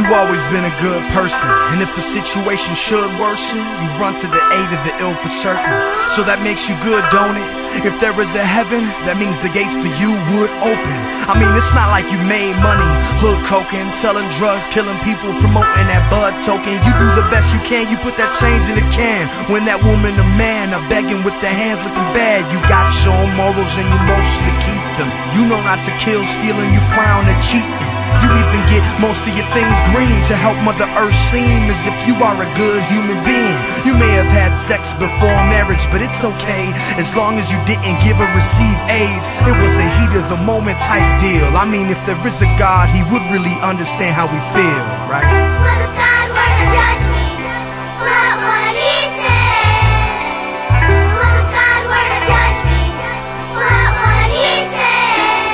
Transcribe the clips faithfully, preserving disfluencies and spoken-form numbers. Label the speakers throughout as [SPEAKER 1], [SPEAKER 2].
[SPEAKER 1] You've always been a good person, and if the situation should worsen, you run to the aid of the ill for certain. So that makes you good, don't it? If there is a heaven, that means the gates for you would open. I mean, it's not like you made money hood coking, selling drugs, killing people, promoting that bud token. You do the best you can, you put that change in the can. When that woman or man are begging with their hands looking bad, you got your own morals and you mostly keep them. You know not to kill, steal, and you frown at cheating. You even get most of your things green to help Mother Earth seem as if you are a good human being. You may have had sex before marriage, but it's okay, as long as you didn't give or receive AIDS. It was a heat of the moment type deal. I mean, if there is a God, he would really understand how we feel, right?
[SPEAKER 2] What if God were to judge me? What would he say? What if God were to judge me? What would he say?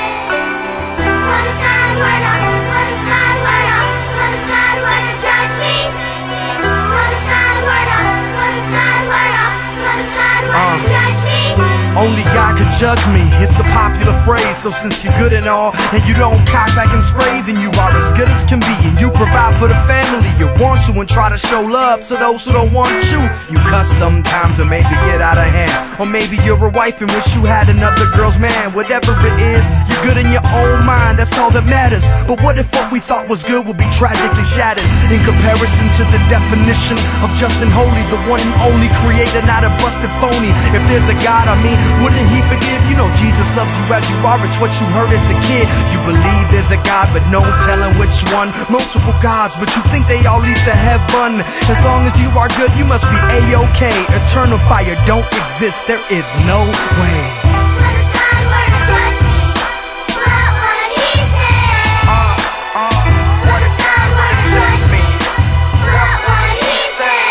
[SPEAKER 2] What if God were to What if God were to What if God were to judge me? What if God were to What if God were to What if God were to judge me?
[SPEAKER 1] Only God could judge me, it's a popular phrase. So since you're good and all, and you don't cock back and spray, then you are as good as can be. And you provide for the family you want to, and try to show love to those who don't want you. You cuss sometimes, or maybe get out of hand. Or maybe you're a wife and wish you had another girl's man. Whatever it is, you're good in your own mind, that's all that matters. But what if what we thought was good will be tragically shattered in comparison to the definition of just and holy, the one and only creator, not a busted phony? If there's a God, I mean, wouldn't he forgive? You know Jesus loves you as you are, it's what you heard as a kid. You believe there's a God, but no telling which one. Multiple gods, but you think they all lead to heaven. As long as you are good, you must be A-okay. Eternal fire don't exist, there is no way.
[SPEAKER 2] What if God were to judge me? What would he say?
[SPEAKER 1] Uh, uh,
[SPEAKER 2] What if God were to judge me? What would he say?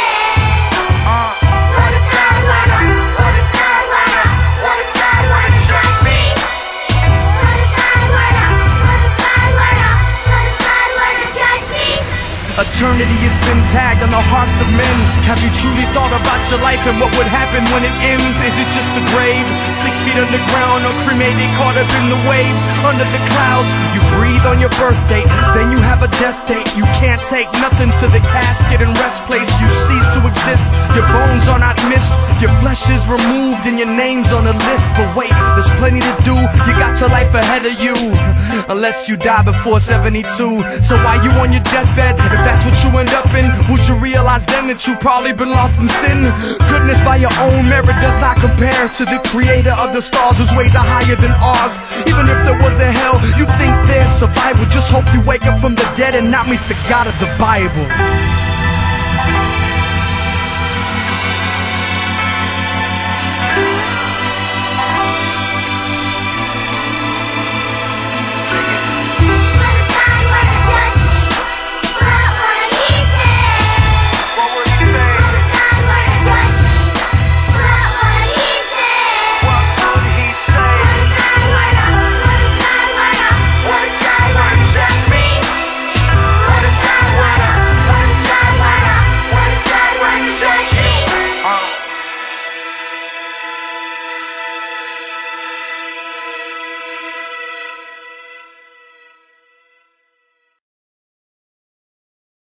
[SPEAKER 1] uh,
[SPEAKER 2] What if God were to What if God were to What if God were to judge me? What if God were to What if God were to What if God were to judge me?
[SPEAKER 1] Eternity has been tagged on the hearts of men. Have you truly thought about your life and what would happen when it ends? Is it just a grave, six feet underground, or cremated, caught up in the waves, under the clouds? You breathe on your birthday, then you have a death date. You can't take nothing to the casket and rest place. You cease to exist, your bones are not missed, your flesh is removed and your name's on a list. But wait, there's plenty to do, you got your life ahead of you, unless you die before seventy-two. So while you on your deathbed, if that's what you end up in, would you realize then that you probably been lost in sin? Goodness by your own merit does not compare to the creator of the stars, whose ways are higher than ours. Even if there was a hell, you think there's survival. Just hope you wake up from the dead and not meet the God of the Bible.